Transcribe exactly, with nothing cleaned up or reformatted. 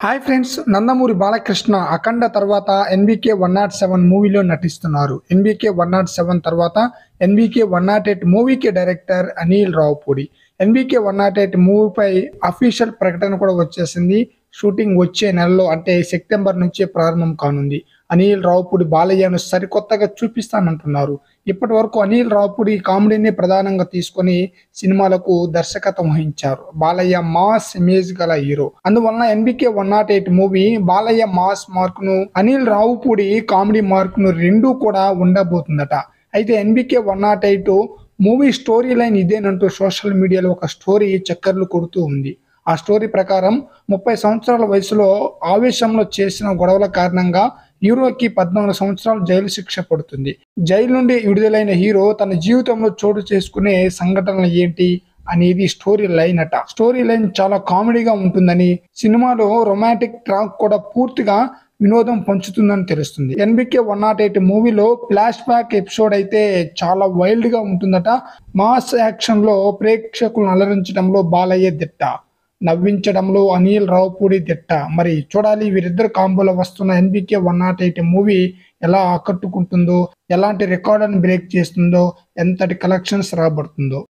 Hi friends, Nandamuri Balakrishna Akhanda తర్వాత NBK one naught seven మూవీలో నటిస్తున్నారు. ఎన్బికే వన్ నాట్ సెవెన్ తర్వాత ఎన్బికే వన్ నాట్ ఎయిట్ మూవీకి director Anil Ravipudi. NBK one naught eight మూవీపై official ప్రకటన కూడా వచ్చేసింది. షూటింగ్ వచ్చే నెలలో అంటే సెప్టెంబర్ నుంచే ప్రారంభం కానుంది. అనిల్ రావుపూడి బాలయ్యను సరికొత్తగా చూపిస్తానంటున్నారు. ఇప్పటి వరకు అనిల్ రావుపూడి కామెడీని ప్రధానంగా తీసుకొని సినిమాలకు దర్శకత్వం వహించారు. బాలయ్య మాస్ ఇమేజ్ గల హీరో. అందువలన NBK one naught eight movie Balayya mass mark ను, అనిల్ రావుపూడి కామెడీ మార్క్ ను రెండూ కూడా ఉండబోతుందట. అయితే NBK one naught eight movie story line ఇదేనంటూ సోషల్ మీడియాలో ఒక స్టోరీ చక్కర్లు కొడుతూ ఉంది. ఆ స్టోరీ ప్రకారం ముప్పై సంవత్సరాల వయసులో ఆవేశంలో చేసిన గొడవల కారణంగా హీరోకి పద్నాలుగు సంవత్సరాలు జైలు శిక్ష పడుతుంది. జైలు నుండి విడుదలైన హీరో తన జీవితంలో చోటు చేసుకునే సంఘటనలు ఏంటి అనేది స్టోరీ లైన్ అట. స్టోరీ లైన్ చాలా కామెడీగా ఉంటుందని, సినిమాలో రొమాంటిక్ ట్రాక్ కూడా పూర్తిగా వినోదం పంచుతుందని తెలుస్తుంది. ఎన్బికే వన్ నాట్ ఎయిట్ మూవీలో ఫ్లాష్ బ్యాక్ ఎపిసోడ్ అయితే చాలా వైల్డ్ గా ఉంటుందట. మాస్ యాక్షన్ లో ప్రేక్షకులను అలరించడంలో బాలయ్య దిట్ట, నవ్వించడంలో అనిల్ రావుపూడి దిట్ట. మరి చూడాలి వీరిద్దరు కాంబోలో వస్తున్న NBK one naught eight movie ఎలా ఆకట్టుకుంటుందో, ఎలాంటి రికార్డును బ్రేక్ చేస్తుందో, ఎంతటి కలెక్షన్స్ రాబడుతుందో.